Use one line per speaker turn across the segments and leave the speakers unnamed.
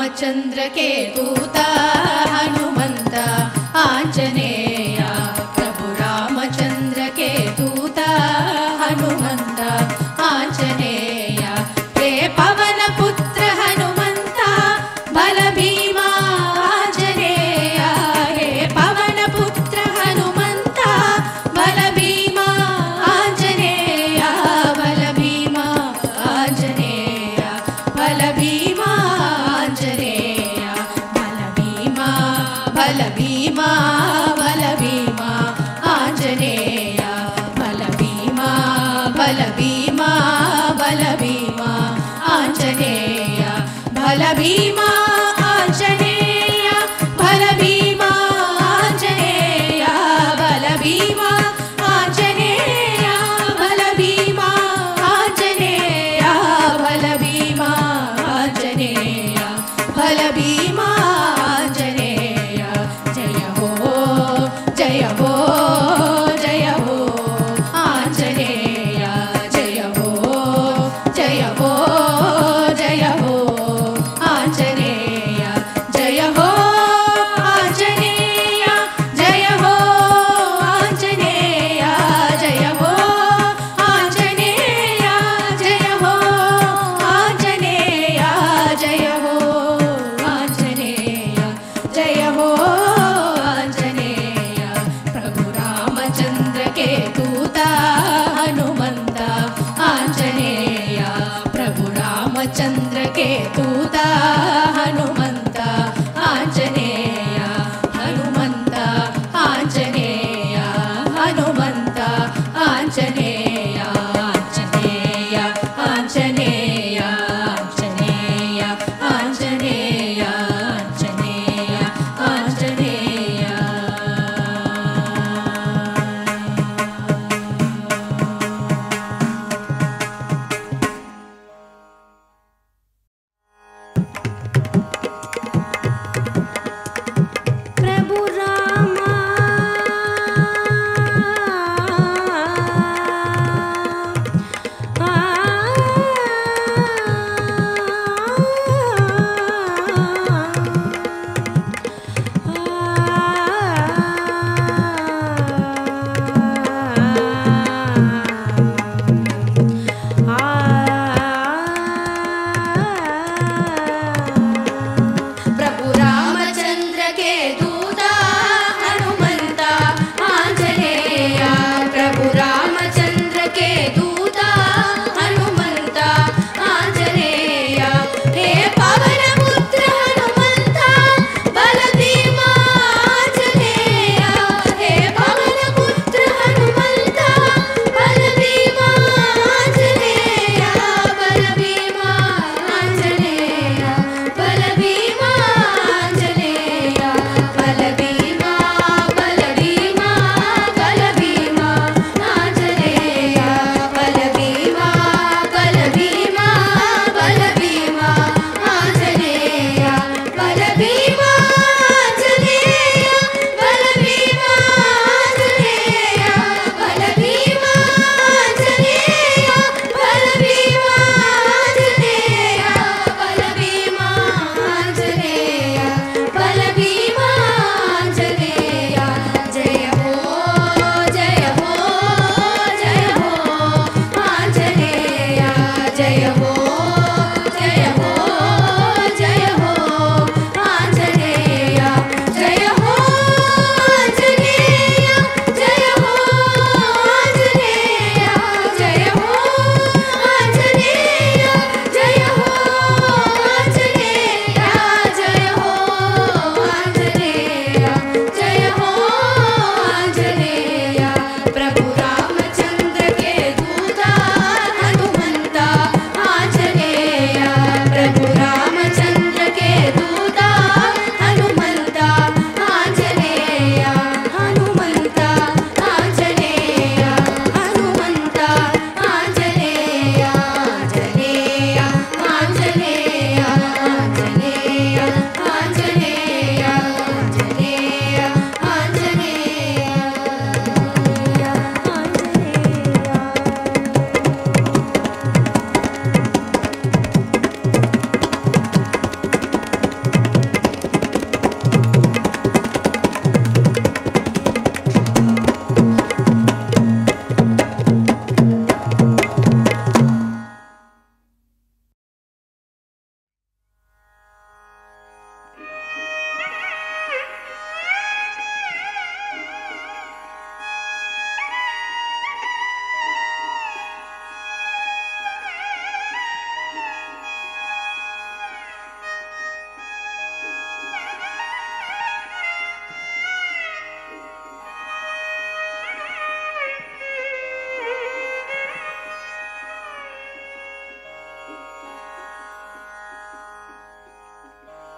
ರಾಮಚಂದ್ರ ಕೇತೂತ ಹನುಮಂತ ಆಂಜನೇಯ ಪ್ರಭು ರಾಮಚಂದ್ರ ಕೇತೂತ ಹನುಮಂತ ಆಂಜನೇಯ ಹೇ ಪವನ ಪುತ್ರ ಹನುಮಂತ ಬಲ ಭೀಮ ಆಂಜನೇಯ ಹೇ ಪವನ ಪುತ್ರ ಹನುಮಂತ ಬಲ ಭೀಮ ಆಂಜನೇಯ ಬಲ ಭೀಮ ಆಂಜನೇಯ ಬಲ ಭೀಮ ಆಂಜನೇಯ ಬಲ ಭೀಮ ಬಲ ಭೀಮ ಬಲ ಭೀಮ ಆಂಜನೇಯ ಬಲ ಭೀಮ ಬಲ ಭೀಮ ಬಲ ಭೀಮ ಆಂಜನೇಯ ಬಲ ಭೀಮ ಆಂಜನೇಯ ಬಲ ಭೀಮ ಆಂಜನೇಯ ಬಲ ಭೀಮ ಆಂಜನೇಯ ಬಲ ಭೀಮ ಆಂಜನೇಯ ಬಲ ಭೀಮ ಆಂಜನೇಯ ಬಲ ಭೀಮ ಆಂಜನೇಯ ಜಯ ಹೋ ಜಯ ಹೋ ಜಯ ಹೋ ಆಂಜನೇಯ ಜಯ ಹೋ ಜಯ ಹೋ ಜಯ ಹೋ ಆಂಜನೇಯ ಜಯ ಹೋ ಆಂಜನೇಯ ಜಯ ಹೋ ಆಂಜನೇಯ ಜಯ ಹೋ ಆಂಜನೇಯ ಜಯ ಹೋ ಆಂಜನೇಯ ಜಯ ಹೋ ಆಂಜನೇಯ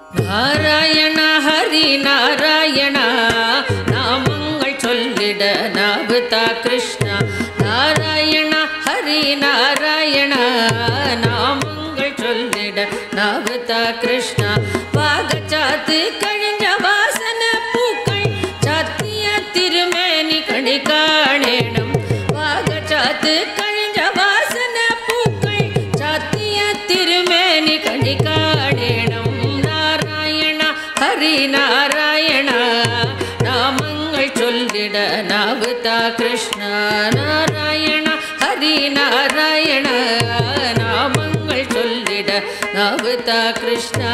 நாராயண ஹரி நாராயண நாமங்கள் சொல்லிட நாவுதா கிருஷ்ணா. நாராயண ஹரி நாராயண நாமங்கள் சொல்லிட நாவுதா கிருஷ்ணா. பாகச்சாத்து கழிஞ்ச வாசன பூக்கள் சாத்திய திருமேனி கணி காணேனம். பாகச்சாத்து கழிஞ்ச வாசன பூக்கள் சாத்திய திருமேனி கணி காணேனம். நாராயண ஹரி நாராயண நாமங்கள் சொல்லிட நாவுதா கிருஷ்ணா. நாராயண ஹரி நாராயண நாமங்கள் சொல்லிட நாவுதா கிருஷ்ணா.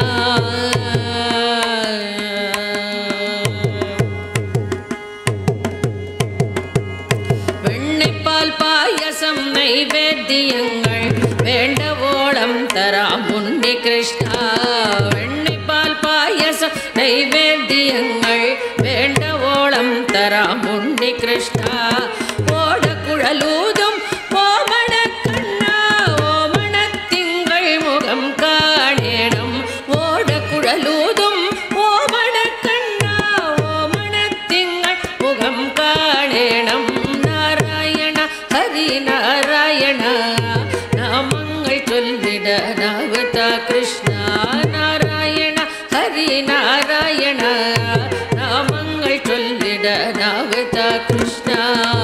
வெண்ணைப்பால் பாயசம் நைவேத்தியங்கள் வேண்டவோளம் தராம் உன்னி கிருஷ்ணா. வெண்ணைப்பால் பாயசம் நைவேத்தியங்கள் வேண்டவோளம் தராம் உன்னி கிருஷ்ணா. ஓட குழலூதும் ஓமண கண்ணா ஓமண திங்கள் முகம் காணேனம். ஓட குழலூதும் ஓமண கண்ணா ஓமண திங்கள் முகம் காணேனம். நாராயண ஹரி நாராயண நாமங்கள் சொல்லிட நாவுதா கிருஷ்ணா. நாராயண ஹரி நாராயண நாமங்கள் சொல்லிட நாவுதா கிருஷ்ணா.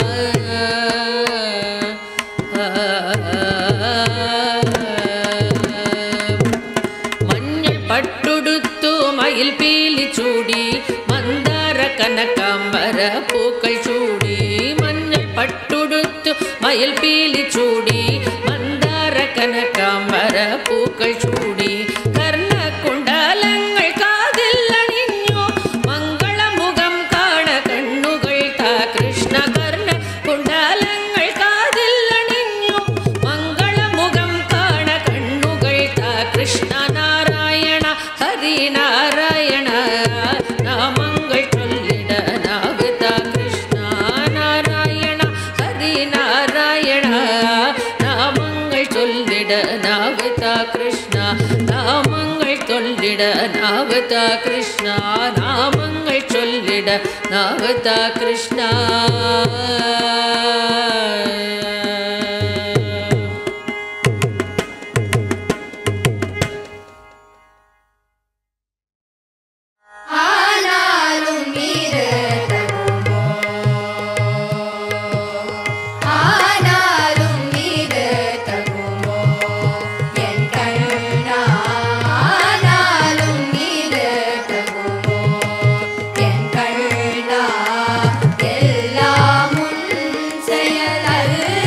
மஞ்சள் பட்டுடுத்து மயில் பீலி சூடி மந்தார கனகாம்பர பூக்கள் சூடி. மஞ்சள் பட்டுடுத்து மயில் பீலி சூடி மந்தார கனகாம்பர பூக்கள் சூடி. கர்ண குண்டலங்கள் காதில் அணிஞ்சோ மங்கள முகம் காண கண்ணுகள் தா கிருஷ்ண. கர்ண குண்டலங்கள் காதில் அணிஞ்சோ மங்கள முகம் காண கண்ணுகள் தா கிருஷ்ண. நாராயண ஹரி நாராயண நாமங்கள் சொல்லிட நாவுதா கிருஷ்ணா. நாராயண ஹரி நாராயண நாமங்கள் சொல்லிட நாவுதா கிருஷ்ணா. நாமங்கள் சொல்லிட நாவுதா கிருஷ்ணா. நாமங்கள் சொல்லிட நாவுதா கிருஷ்ணா.
ஆனாலும் இது தகுமோ ஆனாலும் இது தகுமோ என் கண்ணா. ஆனாலும் இது தகுமோ என் கண்ணா. எல்லாம் உன் செயல்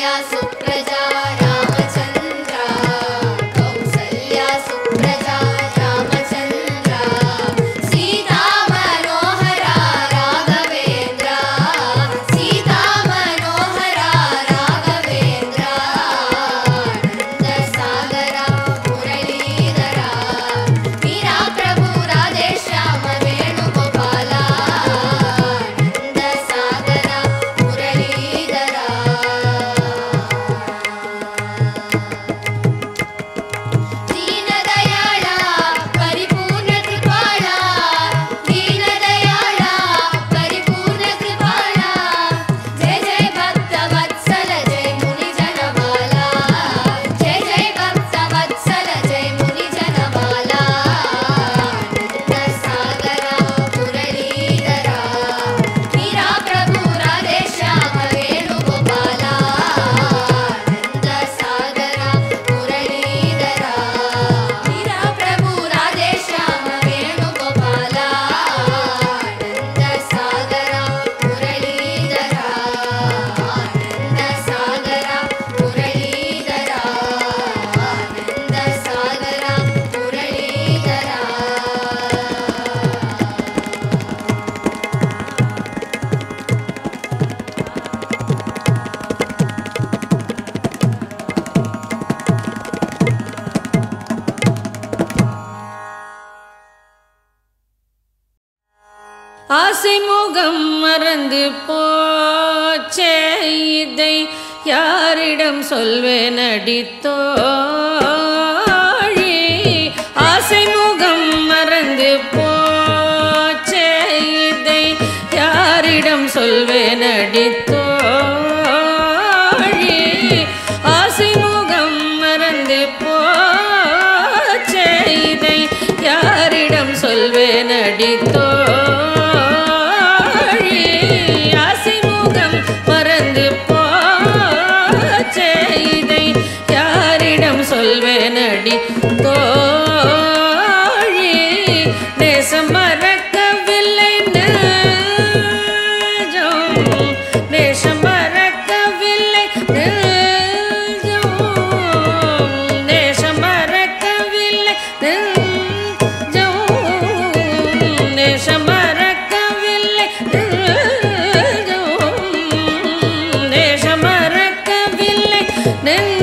ஆசை முகம் மறந்து போச்சே இதை யாரிடம் சொல்வேன் அடித்தோழி. ஆசை முகம் மறந்து போச்சே இதை யாரிடம் சொல்வேன் அடித்தோழி. ஆசை முகம் மறந்து போச்சே இதை யாரிடம் சொல்வேன் அடித்தோழி. சொல்வேனடி தோழி நேசம் மறக்கவில்லை நெஞ்சம், நேசம் மறக்கவில்லை நெஞ்சம், நேசம் மறக்கவில்லை நெஞ்சம், நேசம் மறக்கவில்லை நெஞ்சம், நேசம் மறக்கவில்லை நெஞ்சம்.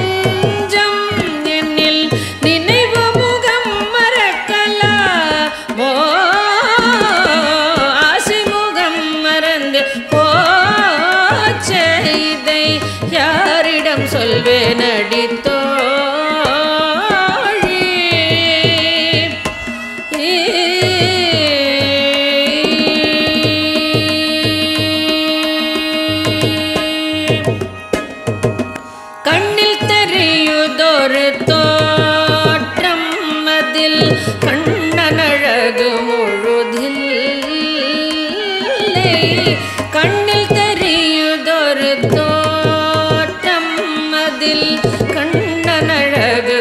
யாரிடம் சொல்வேன் அடித்தோழி. கண்ணில் தெரியுதொரு தோற்றம் அதில் கண்ணனழகு முழுதில்லை. கண்ணில் தெரியுதொரு கண்ணனழகு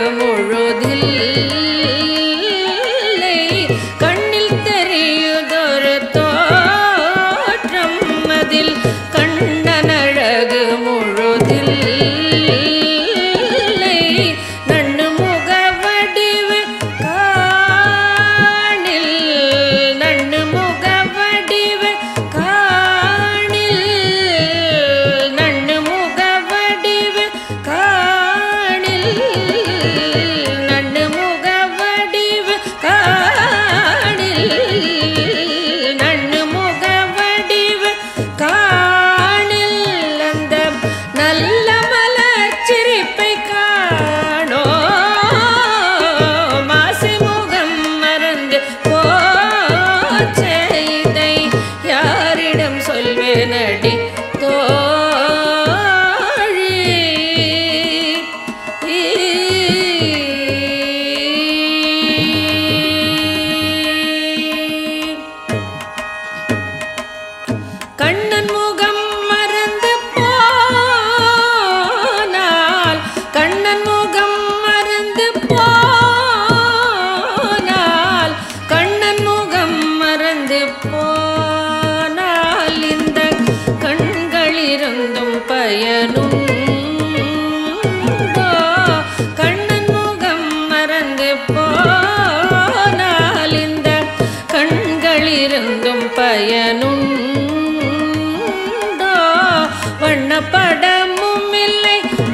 முழுதில்லை. கண்ணில் தெரியுதொரு தோற்றம் அதில் கண்ணனழகு முழுதில்லை. நன்னு முகவடிவு காணில், நன்னு முகவடிவு காணில், நன்னு முகவடிவு நன்னு முகவடிவு காணில், நன்னு முகவடிவு காணில். அந்த நல்ல மலர் சிரிப்பை காணோ மாசை முகம் மறந்து போச்சே இதை யாரிடம் சொல்வேன் அடி கண்ணன் முகம் மறந்து போனால், கண்ணன் முகம் மறந்து போனால், கண்ணன் முகம் மறந்து போனால் இந்த கண்களிருந்தும் பயனுண்டோ. பயனுண்டோ வண்ணப்படமும் இல்லை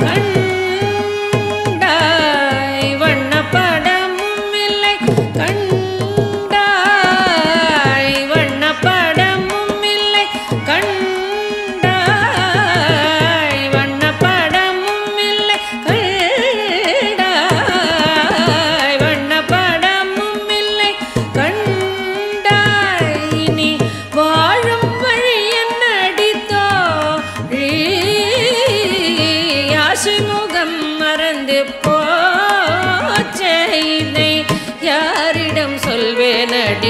கண்டாய் வண்ணப்படமும் இல்லை கண்டாய் வண்ணப்படமும் இல்லை கண்டாய் வண்ணப்படமும் இல்லை கண்டாய் வண்ணப்படமும் இல்லை கண்டாய் நீ வாழும் வழி என்னடித்தோ ஆசை முகம் மறந்து போச்சே இதை யாரிடம் சொல்வேனடி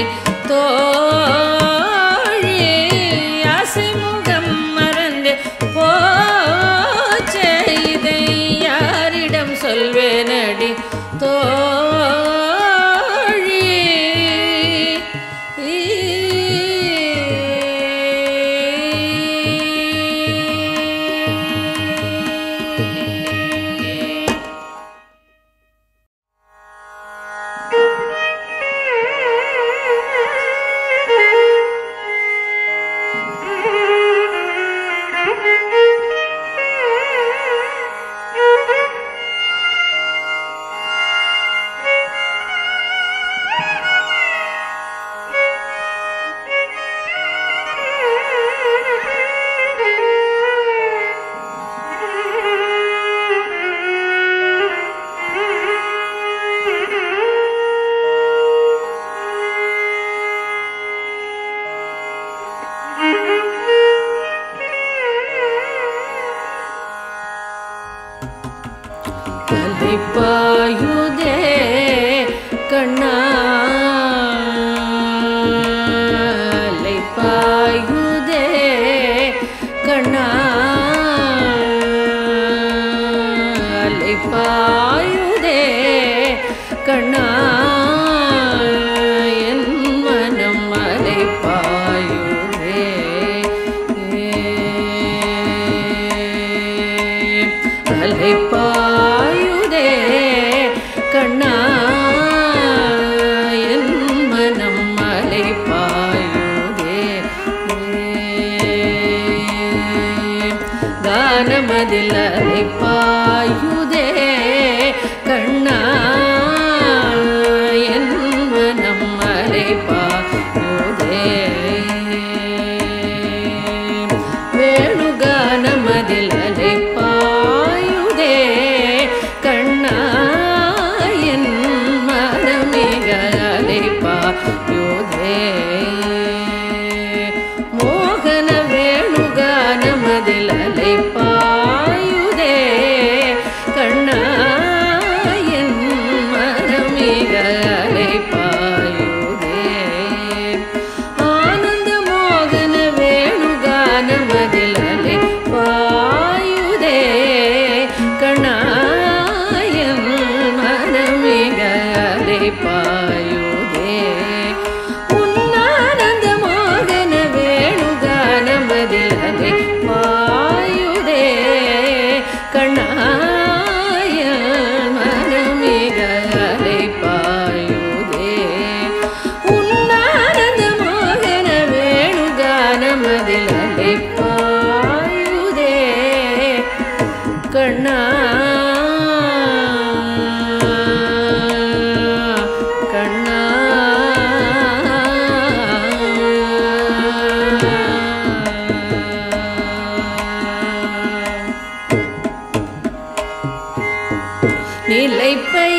தோழி ஆசை முகம் மறந்து போச்சே இதை யாரிடம் சொல்வேனடி தோழி பாயுதே கண்ணாலை பாயுதே கண்ணாலை பாயுதே கண்ணா என் மனம் மலை பாயுதே அலை பாயுதே கண்ணா என் மனம் மலை பாயுதே கானமதில் அலை பாயுதே கண்ணா என் மனம் மலை பாயுதே வேணுகானமதில் அலை பாயுதே கண்ணா என் மனமிக அலை பாயுதே மோகன வேணுகானமதில் அலை பாயுதே கண்ணா என் மனமிக அலை பாயுதே ஆனந்த மோகன வேணுகானமதில் அலை பாயுதே கண்ணா என் மனமிக அலை பாயுதே உன்னானந்த மோகன வேணுகானமதில் அலை பாயுதே கண்ணா என் மனமிக அலை பாயுதே உன்னானந்த மோகன வேணுகானமதில் அலை பாயுதே கண்ணா கண்ணா நிலை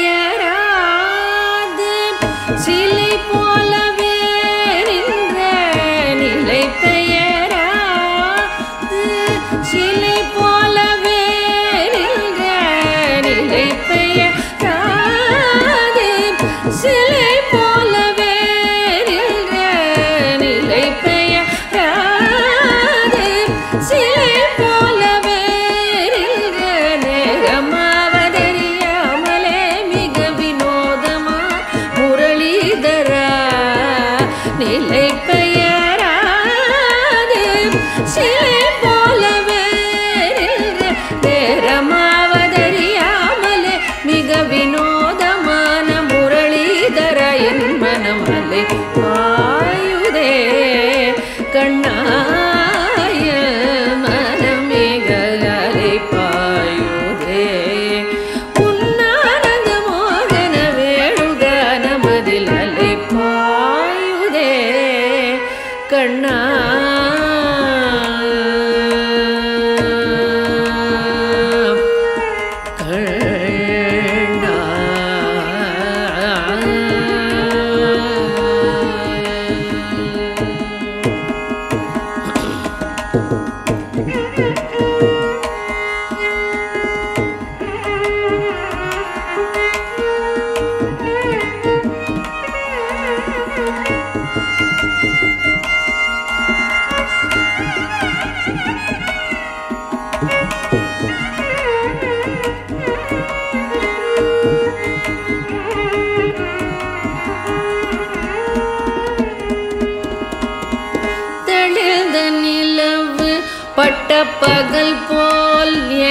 பெயராது சிலை போலவே நின்ற நிலை பெயராது சிலை போலவே நின்ற நிலை பெயராது சிலை போலவே நின்ற நிலை பெயராது சிலை போலவே நின்ற நேரமாவதறியாமலே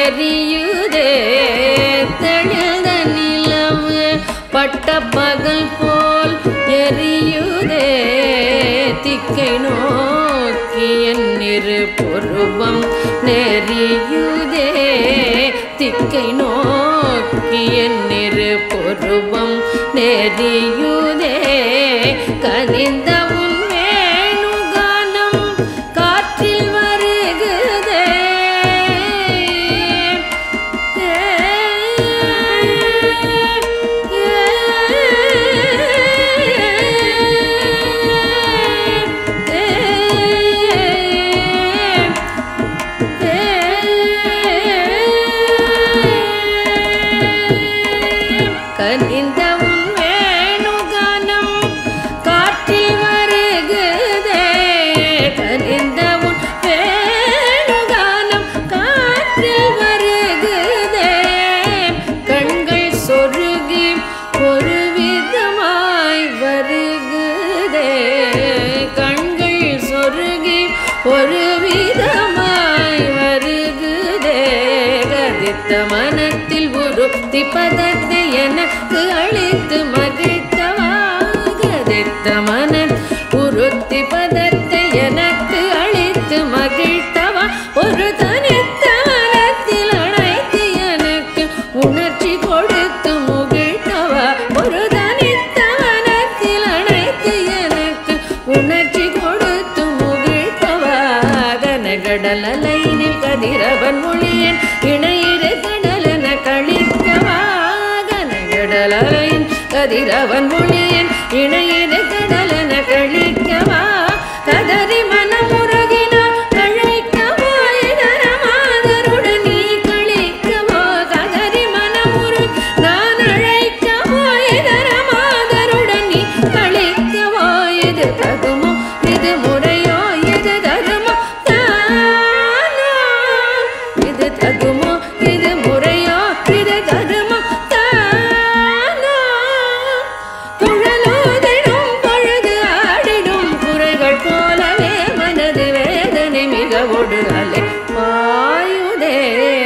எரியுதே தெளிந்த நிலவு பட்ட பகல் போல் எரியுதே திக்கை நோக்கி என் இரு பொருவம் நெறியுதே திக்கை நோக்கி என் இரு பொருவம் நெறியுதே கனிந்த உன் வேணுகானம் காற்றில் வருகுதே கனிந்த உன் வேணுகானம் காற்றில் வருகுதே கனிந்த உன் வேணுகானம் காற்றில் வருகுதே கண்கள் சொருகி ஒரு விதமாய் வருகுதே கண்கள் சொருகி ஒரு விதமாய் வருகுதே கதித்த மனத்தில் உருத்தி பதத்தை எனக்கு அளித்து மகிழ்த்தவா கதித்த மனம் உருத்தி பதத்தை எனக்கு அளித்து மகிழ்த்தவா ஒரு தனித்த மனத்தில் அழைத்து எனக்கு உணர்ச்சி கொடுத்து முகிழ்த்தவா ஒரு தனித்த மனத்தில் அழைத்து எனக்கு உணர்ச்சி கொடுத்து முகிழ்த்தவா கனகடல் அலைனில் கதிரவன் மொழியன் இணையிரு கடலென கழிக்கவா கனகடலைன் கதிரவன் மொழியன் இணையிரு கடலென கழிக்கவா கதறி மனமுருகினார் கழைக்கவா இதர மாதருடன் நீ கழிக்கவா கதறி மனமுரு நான் அழைக்கவா இதர மாதருடன் நீ கழிக்கவா இது தகுமோ இது முறையோ இது தகுமோ தானோ இது தகுமோ இது முறையோ இது தகுமோ தானோ குழலோதிடும் பொழுது ஆடிடும் குறைகள் போலவே மனது வேதனை மிகவோடு அலை பாயுதே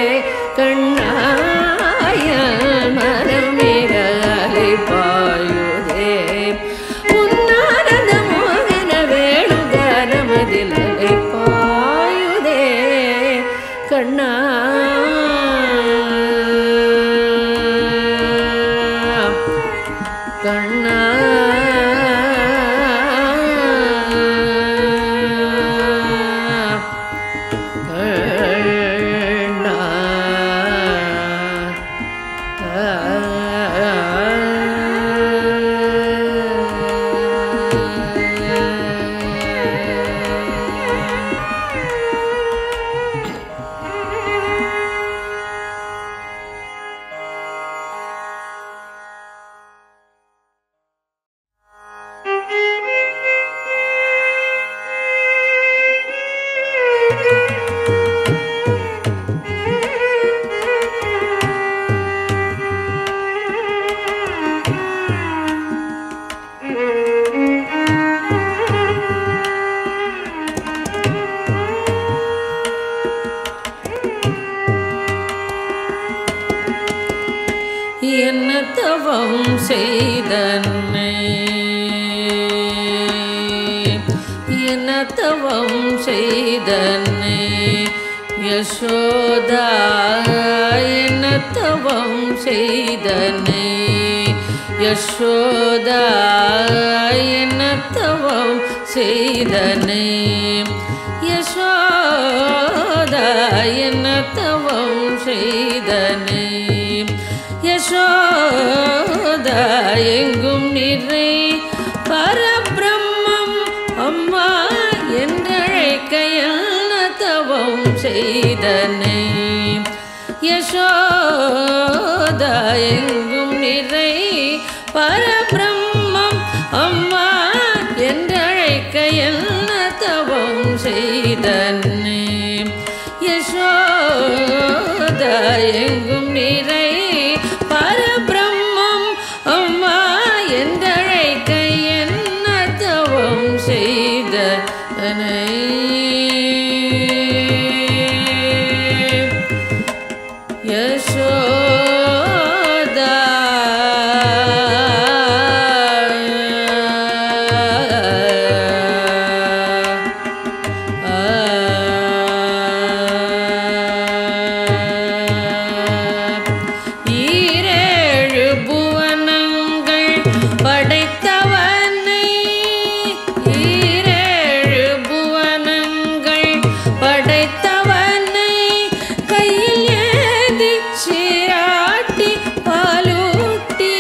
கண்ணாய மனம் மிக அலை பாயுதே உன்னானந்த மோகன வேணுகானமதில் அலை பாயுதே கண்ணா கண்ணா கண்ணா என்ன தவம் செய்தன்னை என்ன தவம் செய்தன்னை யசோதா என்ன தவம் செய்தன்னை யசோதா என்ன தவம் செய்தன்னை யசோதா என்ன தவம் செய்தன்னை யசோதா எங்கும் நிறை பரபிரம்மம் அம்மா என்றழைக்க என்ன தவம் செய்தனை யசோதா எங்கும் நிறை பரபிரம்மம் அம்மா என்றழைக்க என்ன தவம் செய்தனை யசோதா எங்கும் நிறை பரபிரம்மம் அம்மா என்றழைக்க என்ன தவம் செய்தனை யசோதா ஈரேழு புவனங்கள் படைத்தவனை ஈரேழு புவனங்கள் படைத்தவனை கையில் ஏந்தி சீராட்டி பாலூட்டி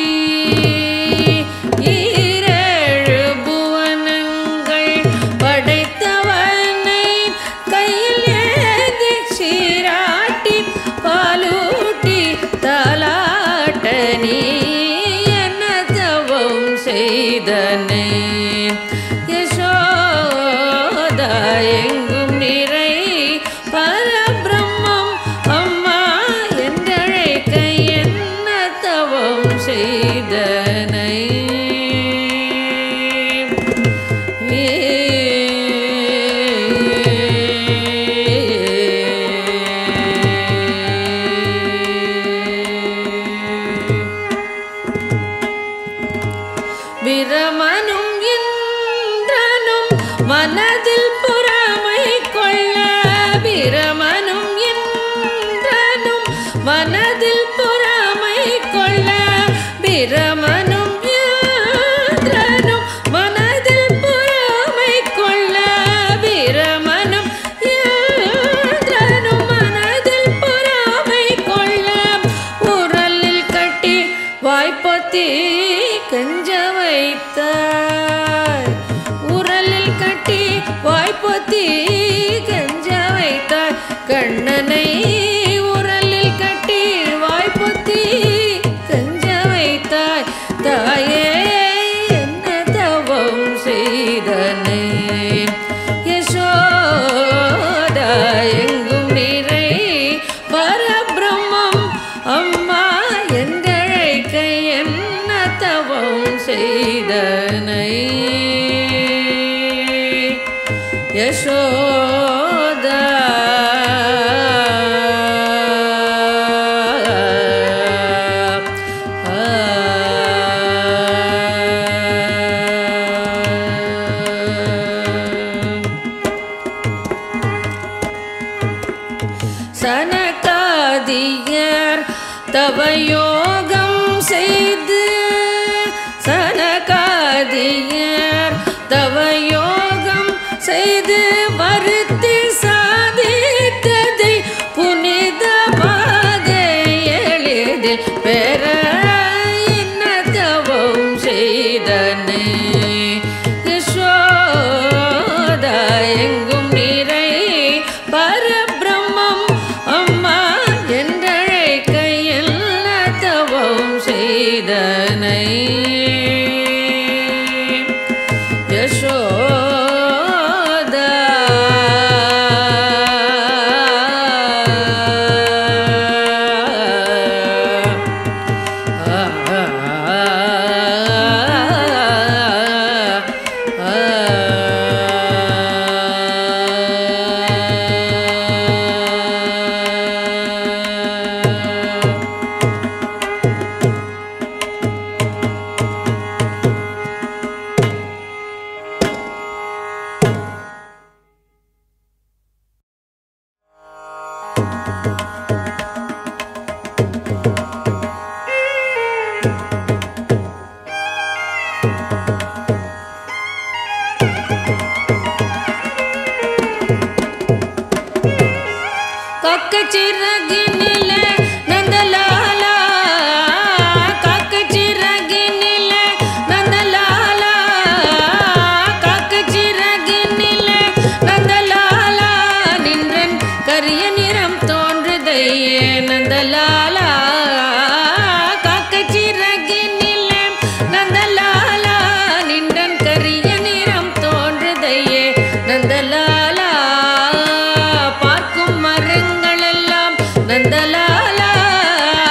ஈரேழு புவனங்கள் படைத்தவனை கையில் ஏந்தி சீராட்டி பாலூட்டி தாலாட்ட நீ என்ன தவம் செய்தனை யசோதா எங்கும் நிறை பரபிரம்மம் அம்மா என்றழைக்க என்ன தவம் செய்தனை பிரமனும் இந்திரனும் மனதில் பொறாமை கொள்ள பிரமனும் இந்திரனும் மனதில் பொறாமை கொள்ள பிரமனும் இந்திரனும் மனதில் பொறாமை கொள்ள பிரமனும் இந்திரனும் மனதில் பொறாமை கொள்ள உரலில் கட்டி வாய்ப்பொத்தி கெஞ்ச வைத்தாய் உரலில் கட்டி வாய்ப்பொத்தி கெஞ்ச வைத்தாய் கண்ணனை உரலில் கட்டி வாய்ப்பொத்தி கெஞ்ச வைத்தாய் தாயே என்ன தவம் செய்தனை யசோதா எங்கும் நிறை பரபிரம்மம் அம்மா என்றழைக்க என்ன தவம் செய்தனை யசோதா சனகாதியர் தவயோகம் செய்து சனகாதியர் தவயோகம் செய்து வருத்தி சாதித்ததை புனிதமாக எளிதில் பெற என்ன தவம் செய்தனை யசோதா எங்கும் நிறை பரபிரம்மம் அம்மா என்றழைக்க என்ன தவம் செய்தனை யசோதா காக்கச்சிறகினிலே நந்தலாலா காக்கச்சிறகினிலே நந்தலாலா காக்கச்சிறகினிலே நந்தலாலா நின்றன் கரிய நிறம் தோன்றுதையே நந்தலாலா காக்கச்சிறகினிலே நந்தலாலா நின்றன் கரிய நிறம் தோன்றுதையே நந்தலாலா நந்தலாலா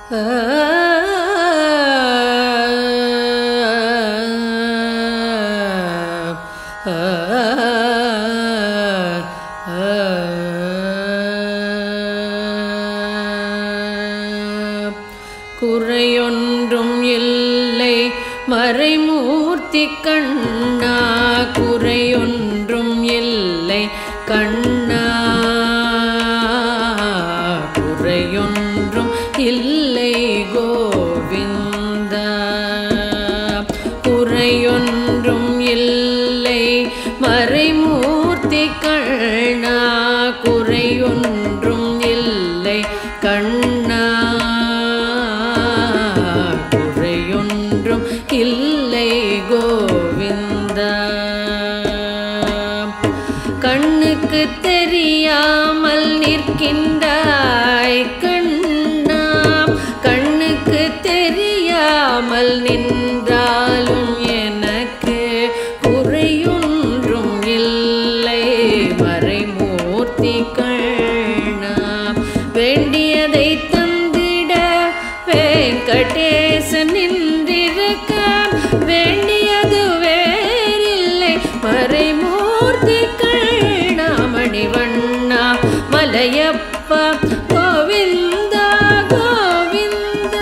குறையொன்றும் இல்லை மறைமூர்த்தி கண்ணா, குறையொன்றும் இல்லை கண்ணா, குறையொன்றும் இல்லை கோவிந்தா, குறையொன்றும் இல்லை மறைமூர்த்தி கண்ணா, குறையொன்றும் இல்லை கண்ணா, குறையொன்றும் இல்லை கோவிந்தா. கண்ணுக்கு தெரியாமல் நிற்கின்றாய் கண்ணா, கண்ணுக்கு தெரியாமல் நின்றாலும் எனக்கு குறையொன்றும் இல்லை மறைமூர்த்தி கண்ணா. வேண்டியதை தந்திட வெங்கடேசன் நின்றிருக்க, வேண்டியது வேறில்லை மறைமூர்த்தி கண்ணா. மணிவண்ணா மலையப்பா கோவிந்தா கோவிந்தா.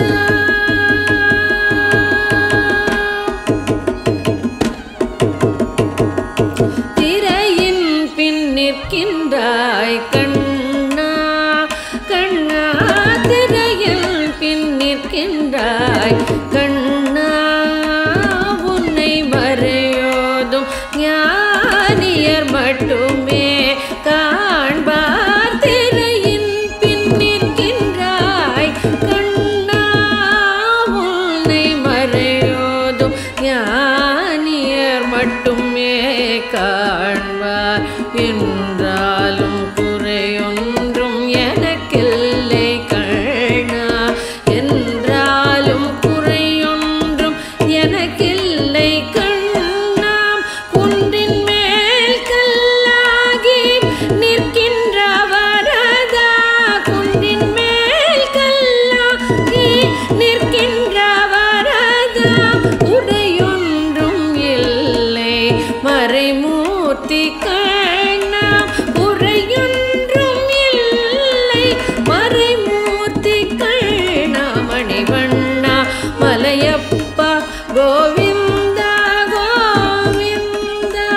திரையின் பின் நிற்கின்றாய் கண்ணா, கண்ணா, திரையில் பின் நிற்கின்றாய் கண்ணா. உன்னை மறையோதும் ஞானியர் மட்டுமே காண்பார். திரையின் பின் நிற்கின்றாய் கண்ணா, உன்னை மறையோதும் ஞானியர் மட்டுமே காண்பார். என்றாலும் குறையொன்றும் எனக்கில்லை கண்ணா, என்றாலும் குறையொன்றும் எனக்கில்லை கண்ணா. குன்றின் மேல் கல்லாகி நிற்கின்ற வரதா, குன்றின் மேல் கல்லாகி நிற்கின்ற வரதா. குறையொன்றும் இல்லை மறைமூர்த்தி கண்ணா, குறையொன்றும் இல்லை மறைமூர்த்தி கண்ணா. மணிவண்ணா மலையப்பா கோவிந்தா கோவிந்தா.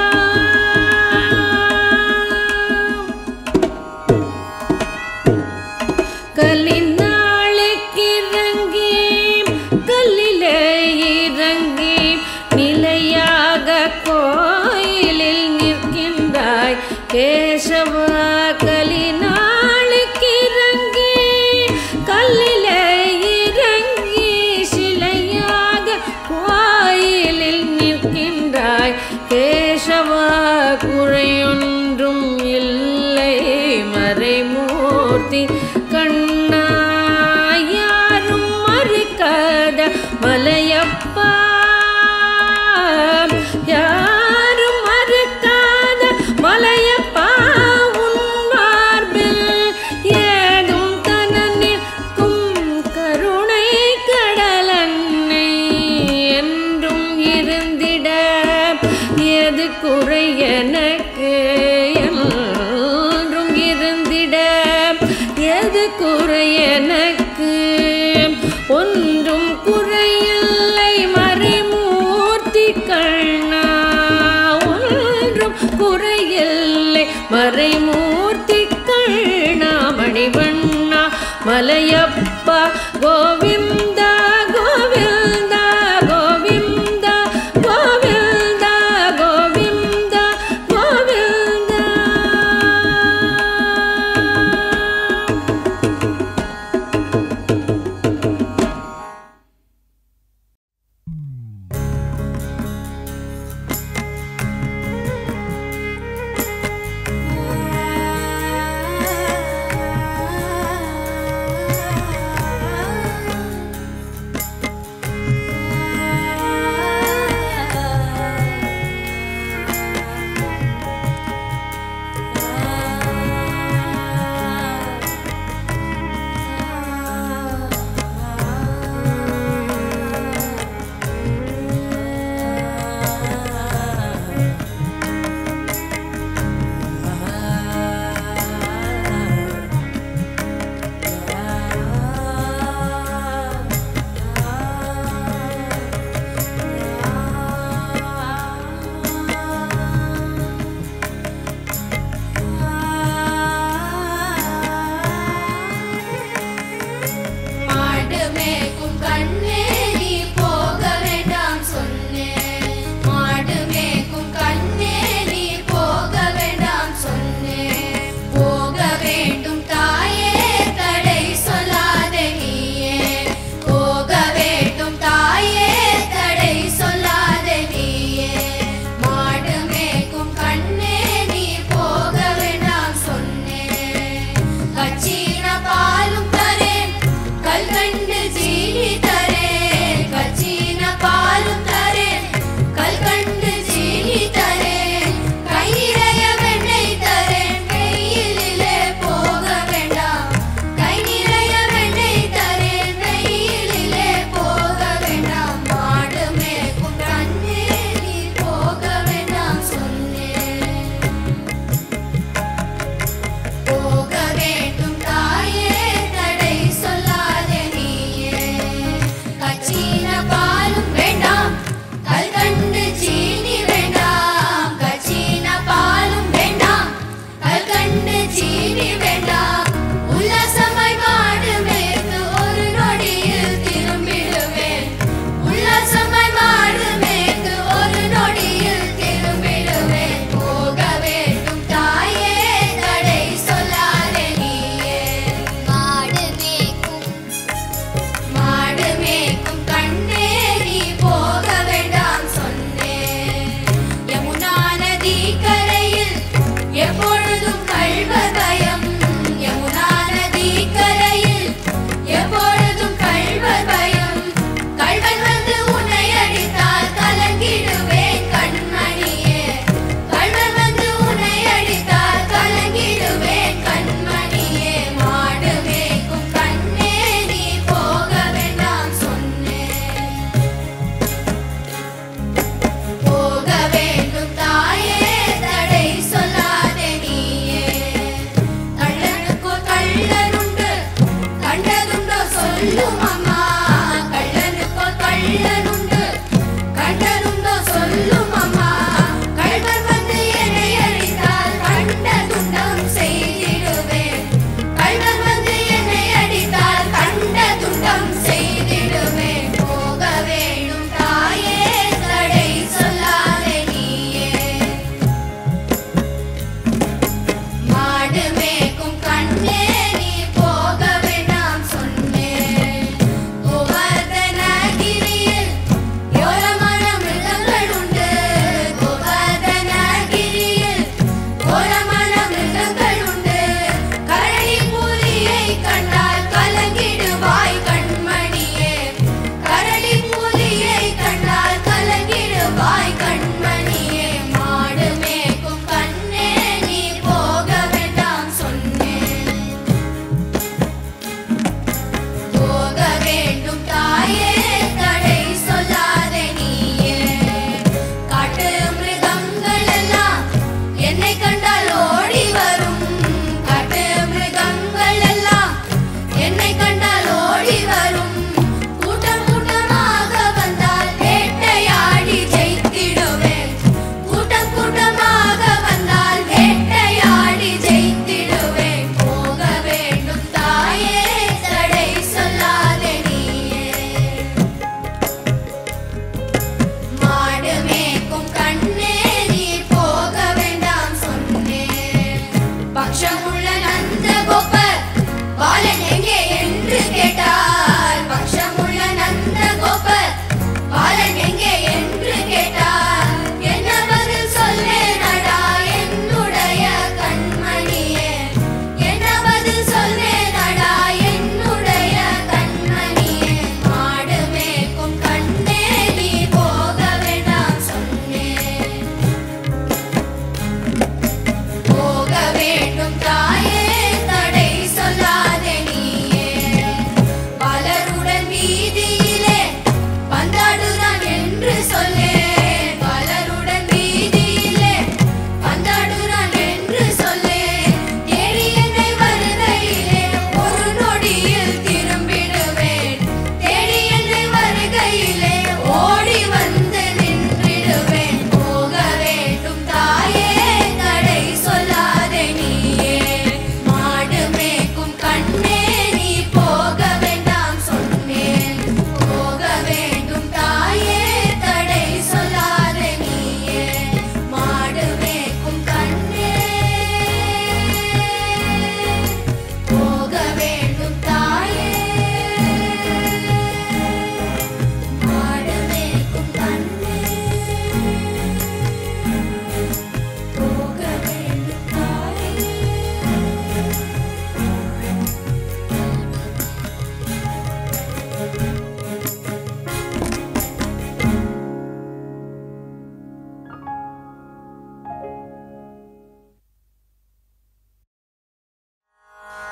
கல்லினாளுக்கு இறங்கி கல்லிலே இறங்கி நிலையாக கோயிலில் நிற்கின்றாய் கேசவா. கலினாளுக்கு இறங்கி கல்லிலே இறங்கி சிலையாக கோயிலில் நிற்கின்றாய் கேசவா. குறையொன்றும் இல்லை மறைமூர்த்தி கண்ணா, யாரும் மறுக்காத மலையப்பா, யாரும் மறுக்காத மலையப்பா. உன் மார்பில் ஏதும் தன நிற்கும் கருணை கடலன்னை என்றும் இருந்திட எது குறை எனக்கு, என்றும் இருந்திட எது குறை எனக்கு. ஒன்றும் குறையில்லை மறைமூர்த்தி கண்ணா, ஒன்றும் குறையில்லை மறைமூர்த்தி கண்ணா. மணிவண்ணா மலையப்பா கோவிந்தா கோவிந்தா கோவிந்தா கோவிந்தா கோவிந்தா கோவிந்தா.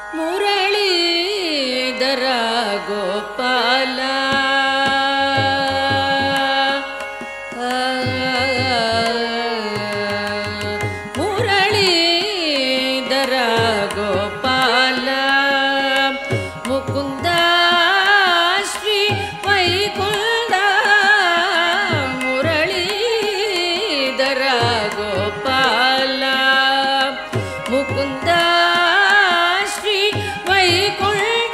ಮುರಳೀಧರ ಗೋಪಾಲ ಮುರಳೀಧರ ಗೋಪಾಲ ಮುಕುಂದ ಶ್ರೀ ವೈಕುಂಠ ಮುರಳೀಧರ ಗೋಪಾಲ ಮುಕುಂದ ಶ್ರೀ ವೈಕುಂಠ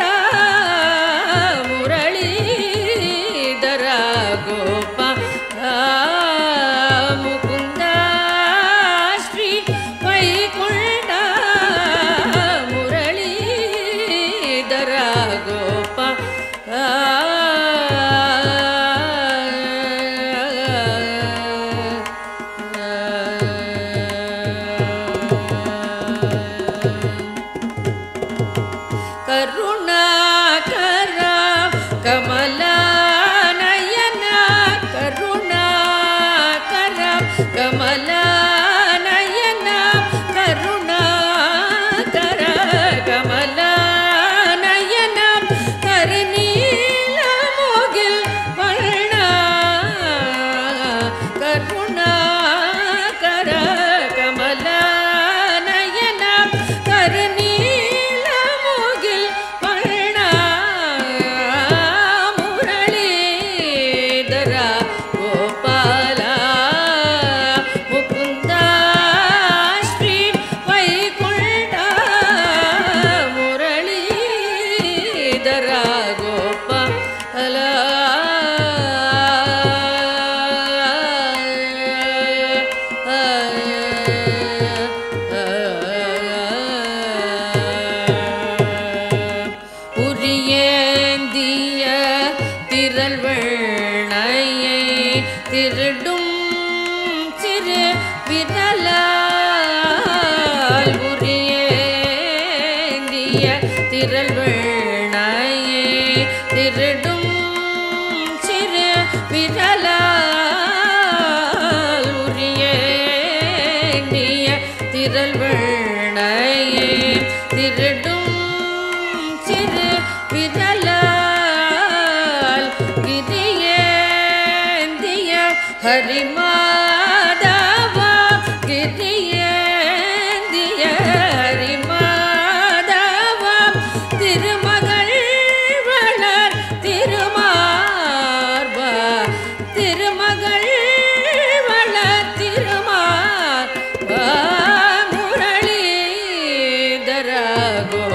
ಮುರಳೀಧರ ಗೋಪಾಲ ಮುಕುಂದ ಶ್ರೀ ವೈಕುಂಠ ಮುರಳೀಧರ ಗೋಪಾಲ ಕರುಣಾಕರ ಕಮಲಾನಯನ ಕರುಣಾಕರ ಕಮಲಾನಯನ ಕರುಣಾಕರ ಕಮಲಾನಯನ ಕರಿನೀಲ ಮುಗಿಲ್ ವರ್ಣ ಕರುಣಾಕರ ಕಮಲಾನಯನ ಕರಿನೀಲ ಮುಗಿಲ್ ವರ್ಣ ಮುರಳೀಧರ ಗೋಪಾಲ ಮುಕುಂದ ಶ್ರೀ ವೈಕುಂಠ ಮುರಳೀಧರ ಗೋಪಾಲ உரியேந்திய திரள் வெண்ணையை திருடும் சிறு விரலால் உரியேந்திய திரள் வெண்ணையை திருடும் சிறு விரலால் உரியேந்திய திரள் வெண்ணையை திருடும் சிறு விரலால் கிரியேந்திய ஹரிமாதவா கிரியேந்திய ஹரிமாதவா திருமகள் வளர் திருமார்பா திருமகள் வளர் திருமார்பா முரளீதர கோ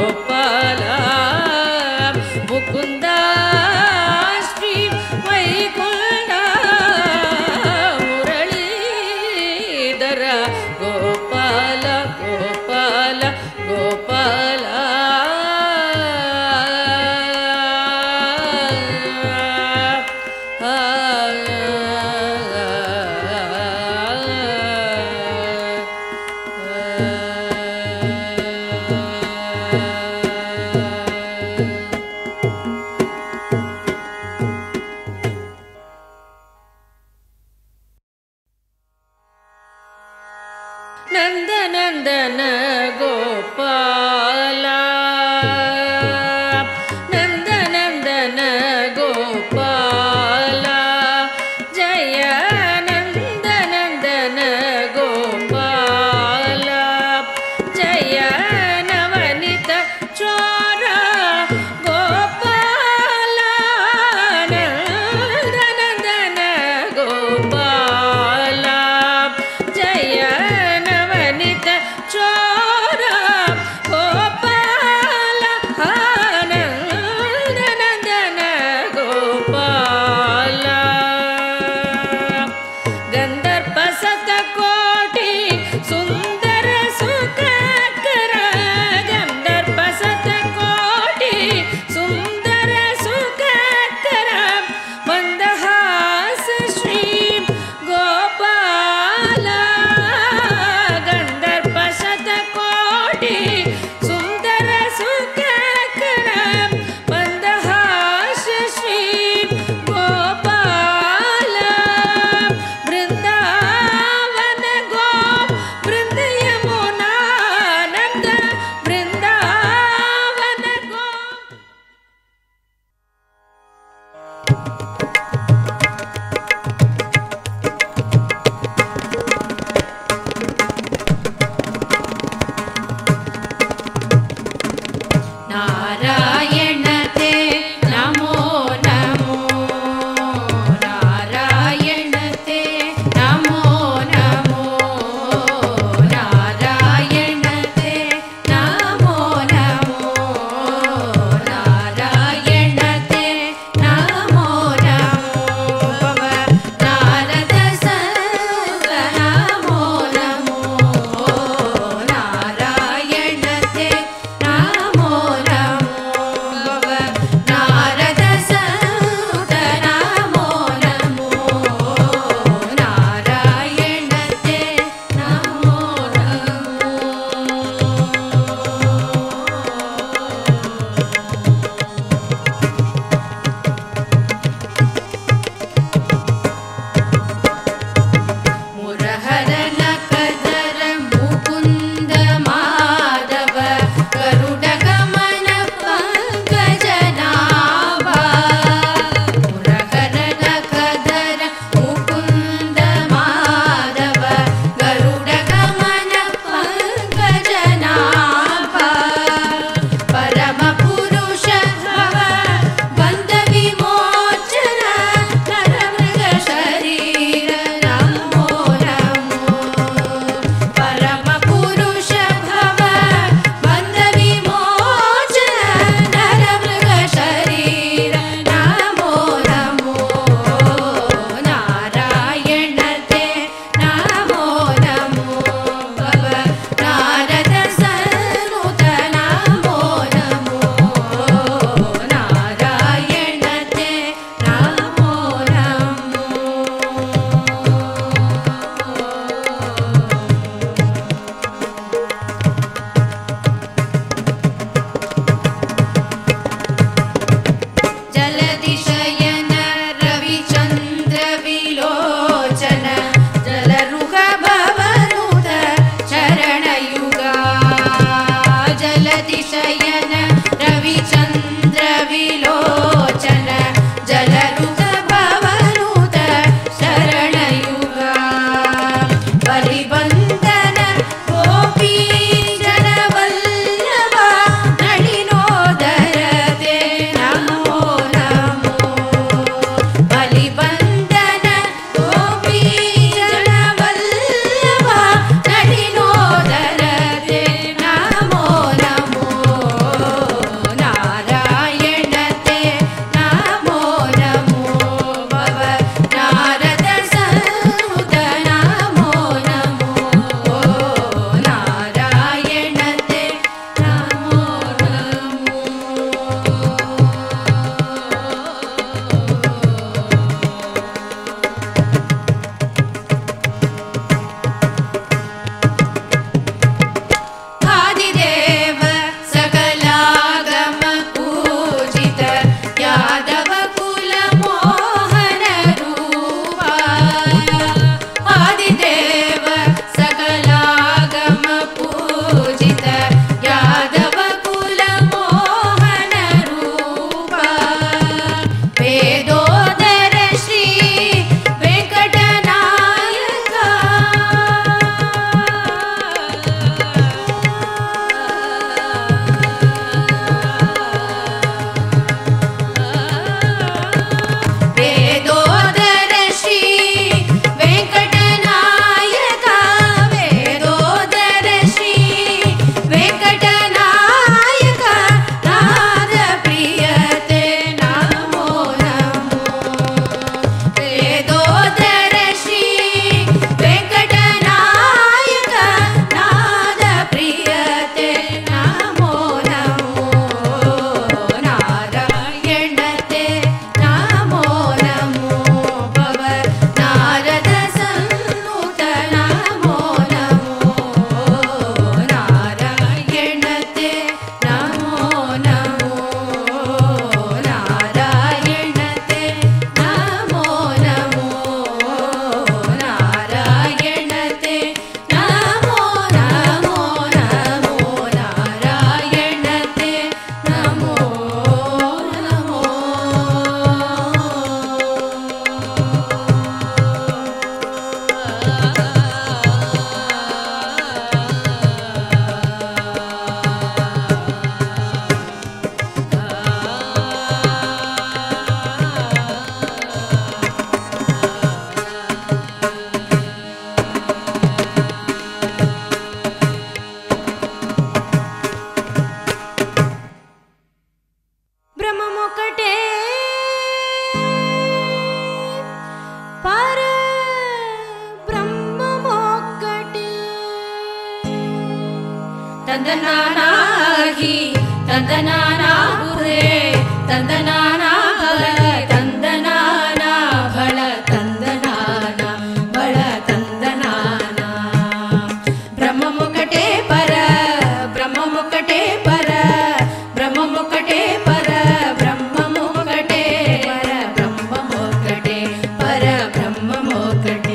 తందనానాహి తందనానాహురే తందనానా బల తందనానా బల తందనానా బల తందనానా బ్రహ్మముకటే పర బ్రహ్మముకటే పర బ్రహ్మముకటే పర బ్రహ్మముకటే పర బ్రహ్మముకటే పర బ్రహ్మముకటే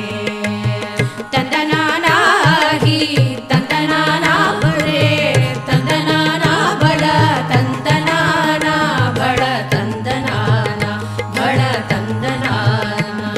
తందనానాహి తందనానా బురే తందనానా బళ తందనానా బళ తందనానా బళ తందనానా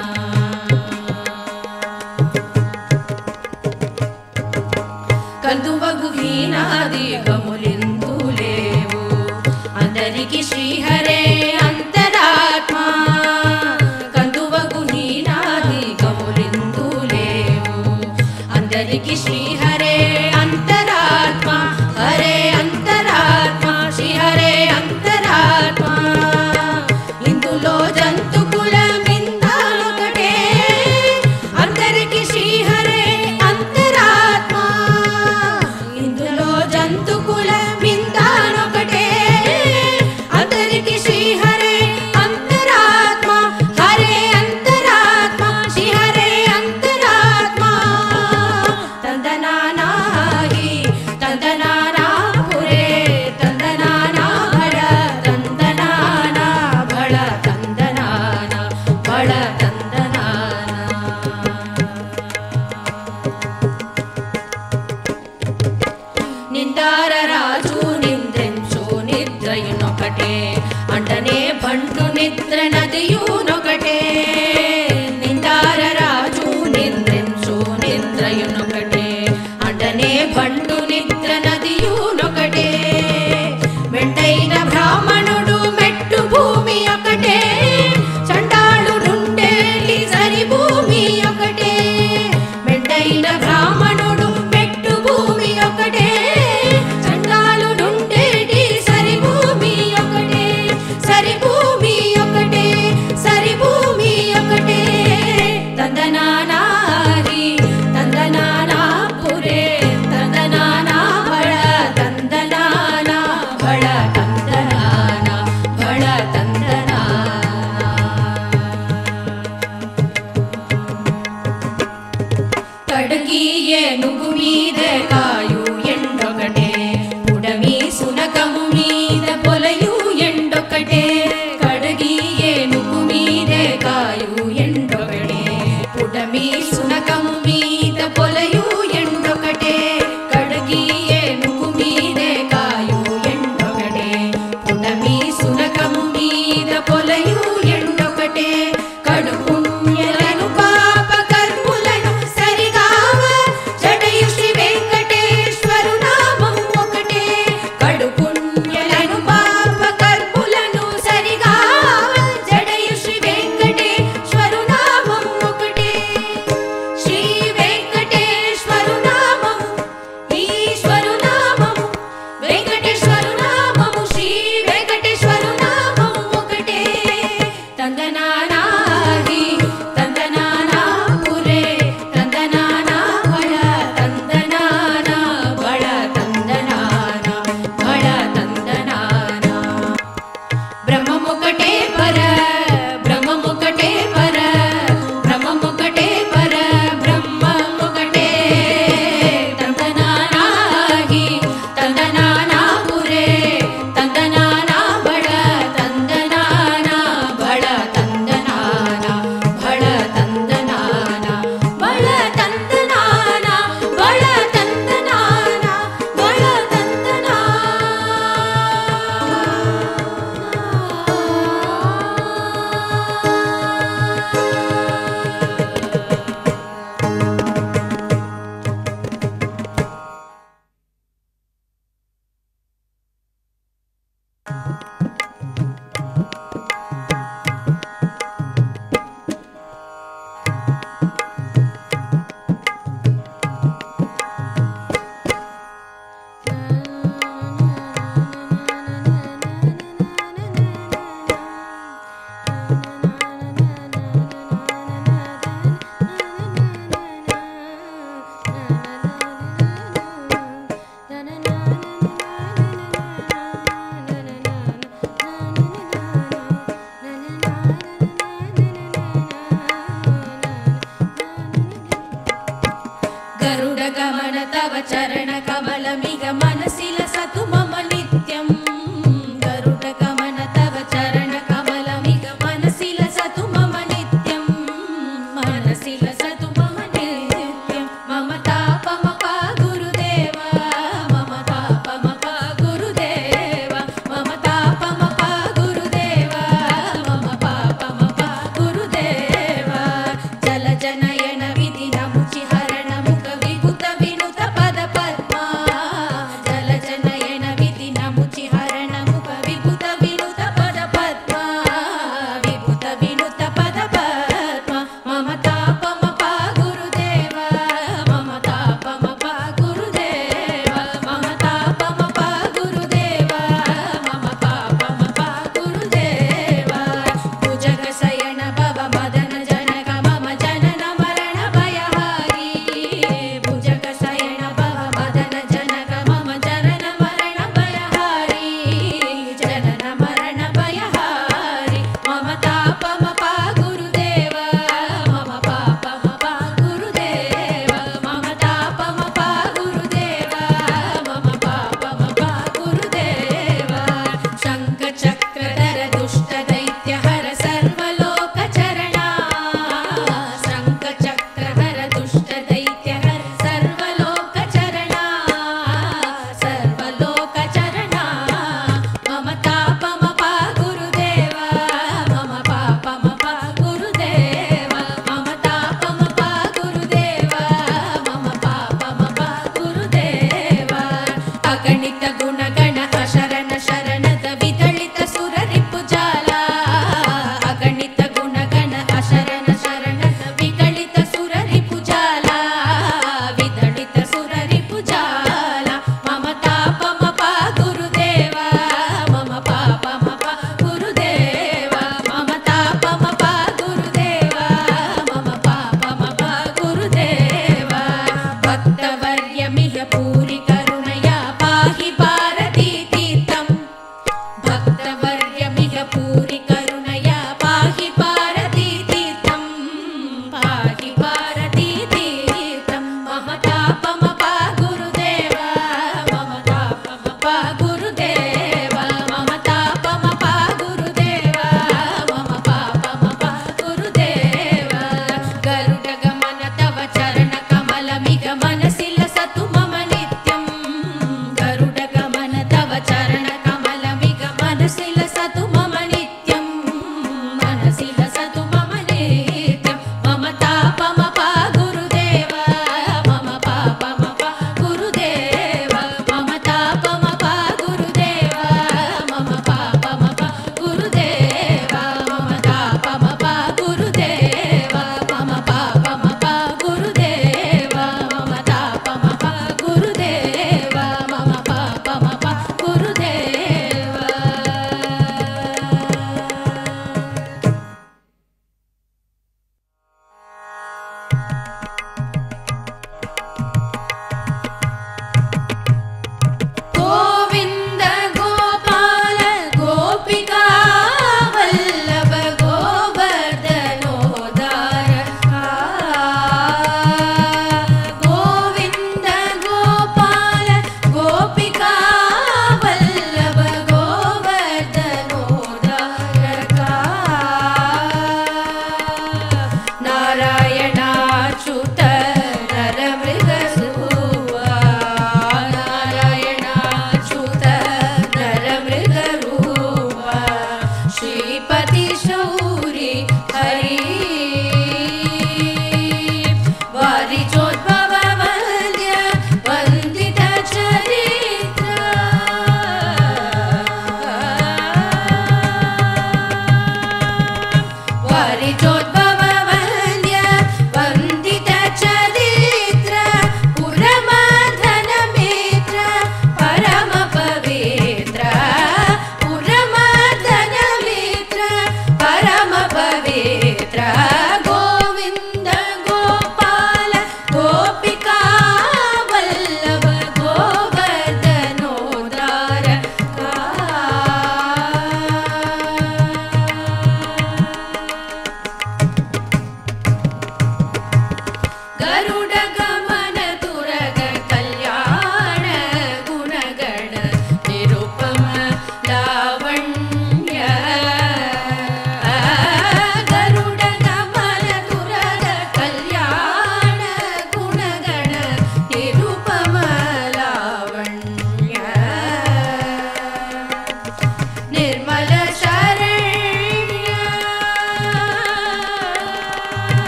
కందువగు హీనాది గములిందు లేవు అందరికి శ్రీహరే అంతరాత్మ కందువగు హీనాది గములిందు లేవు అందరికి శ్రీహరే అంతరాత్మ హరే అంతరాత్మ శ్రీహరే అంతరాత్మ ఇందులో జంతు కులమిందానొకటే అందరికి శ్రీహరే అంతరాత్మ ఇందులో జంతు కులమిందానొకటే అందరికి